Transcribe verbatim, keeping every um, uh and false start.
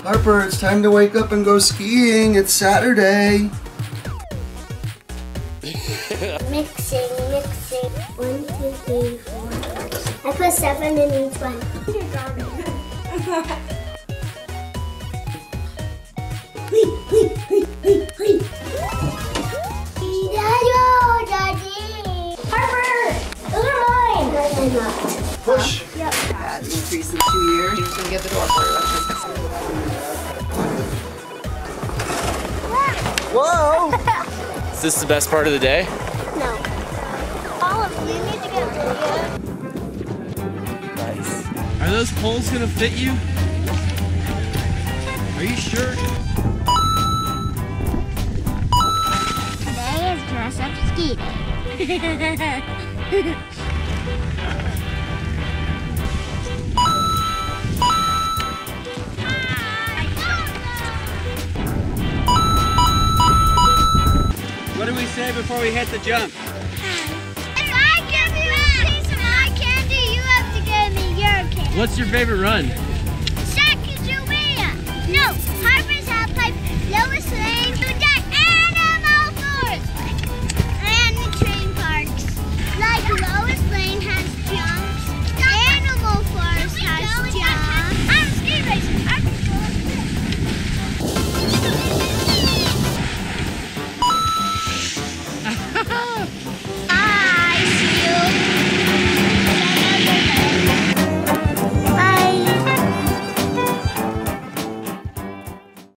Harper, it's time to wake up and go skiing. It's Saturday. Mixing, mixing. One, two, three, four. I put seven in each one. You're drawing. Harper! Those are mine! No, they're not. Push! Yep. Yeah, it's increased in two years. You can get the door for you. Whoa! Is this the best part of the day? No. All of you need to get video. Nice. Are those poles gonna fit you? Are you sure? Today is dress up ski day. What do we say before we hit the jump? If I give you a piece of my candy, you have to give me your candy. What's your favorite run?